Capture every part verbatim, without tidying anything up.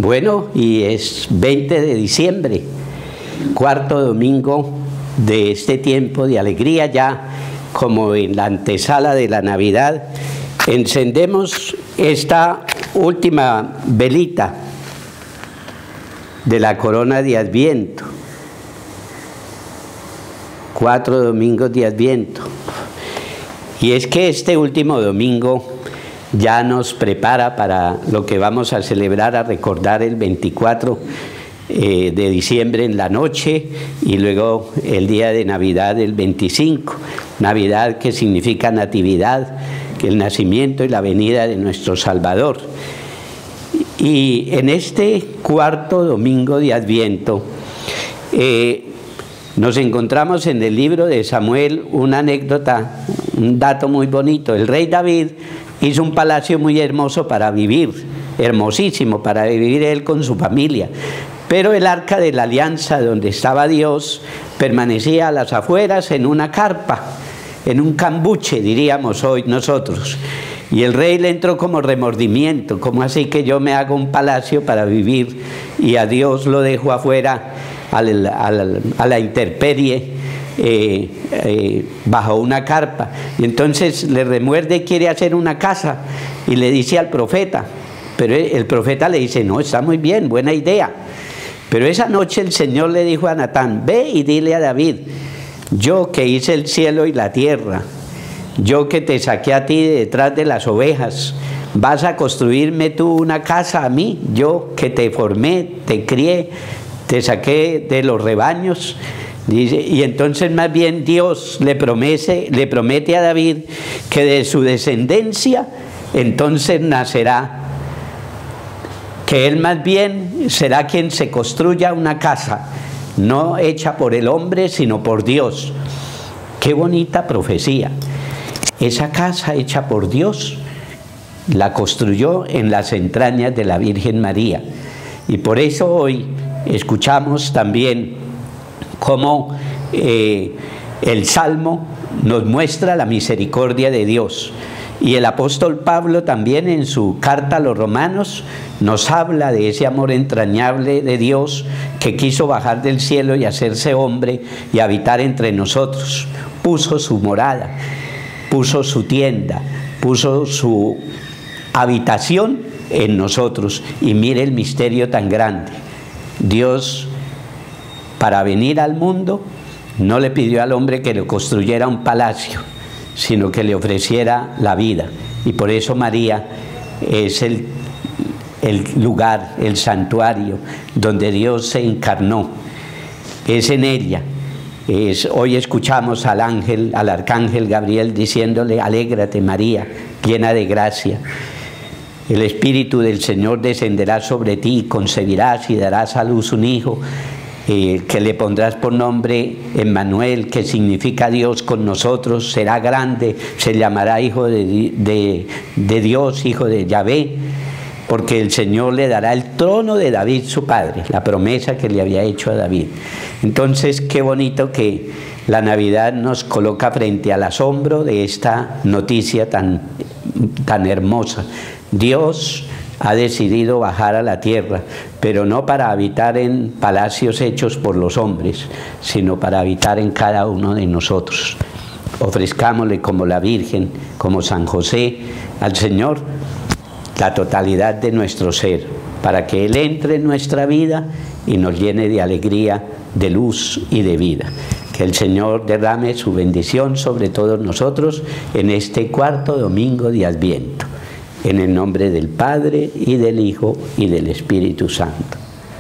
Bueno, y es veinte de diciembre, cuarto domingo de este tiempo de alegría, ya como en la antesala de la Navidad. Encendemos esta última velita de la corona de Adviento. Cuatro domingos de Adviento. Y es que este último domingo ya nos prepara para lo que vamos a celebrar, a recordar el veinticuatro eh, de diciembre en la noche, y luego el día de Navidad, el veinticinco. Navidad, que significa natividad, que el nacimiento y la venida de nuestro Salvador. Y en este cuarto domingo de Adviento eh, nos encontramos en el libro de Samuel una anécdota, un dato muy bonito. El rey David hizo un palacio muy hermoso para vivir, hermosísimo para vivir él con su familia. Pero el arca de la alianza, donde estaba Dios, permanecía a las afueras en una carpa, en un cambuche, diríamos hoy nosotros. Y el rey le entró como remordimiento: ¿cómo así que yo me hago un palacio para vivir y a Dios lo dejo afuera al, al, a la intemperie? Eh, eh, bajo una carpa? Y entonces le remuerde y quiere hacer una casa, y le dice al profeta, pero el profeta le dice: no, está muy bien, buena idea. Pero esa noche el Señor le dijo a Natán: ve y dile a David, yo que hice el cielo y la tierra, yo que te saqué a ti de detrás de las ovejas, ¿vas a construirme tú una casa a mí? Yo que te formé, te crié, te saqué de los rebaños. Dice, y entonces más bien Dios le promete, le promete a David que de su descendencia entonces nacerá, que él más bien será quien se construya una casa, no hecha por el hombre, sino por Dios. Qué bonita profecía. Esa casa hecha por Dios la construyó en las entrañas de la Virgen María. Y por eso hoy escuchamos también cómo eh, el Salmo nos muestra la misericordia de Dios. Y el apóstol Pablo también, en su carta a los Romanos, nos habla de ese amor entrañable de Dios, que quiso bajar del cielo y hacerse hombre y habitar entre nosotros. Puso su morada, puso su tienda, puso su habitación en nosotros. Y mire el misterio tan grande. Dios, para venir al mundo, no le pidió al hombre que le construyera un palacio, sino que le ofreciera la vida. Y por eso María es el, el lugar, el santuario donde Dios se encarnó. Es en ella. Es, hoy escuchamos al ángel, al arcángel Gabriel diciéndole: alégrate María, llena de gracia. El Espíritu del Señor descenderá sobre ti y concebirás y darás a luz un hijo, Eh, que le pondrás por nombre Emmanuel, que significa Dios con nosotros. Será grande, se llamará Hijo de, de, de Dios, Hijo de Yahvé, porque el Señor le dará el trono de David su padre, la promesa que le había hecho a David. Entonces, qué bonito que la Navidad nos coloca frente al asombro de esta noticia tan, tan hermosa. Dios ha decidido bajar a la tierra, pero no para habitar en palacios hechos por los hombres, sino para habitar en cada uno de nosotros. Ofrezcámosle, como la Virgen, como San José, al Señor la totalidad de nuestro ser, para que Él entre en nuestra vida y nos llene de alegría, de luz y de vida. Que el Señor derrame su bendición sobre todos nosotros en este cuarto domingo de Adviento. En el nombre del Padre, y del Hijo, y del Espíritu Santo.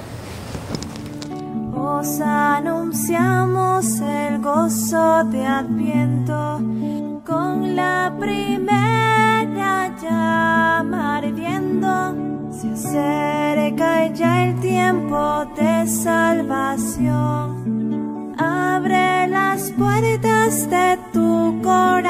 Os anunciamos el gozo de Adviento, con la primera llama ardiendo. Se acerca ya el tiempo de salvación. Abre las puertas de tu corazón.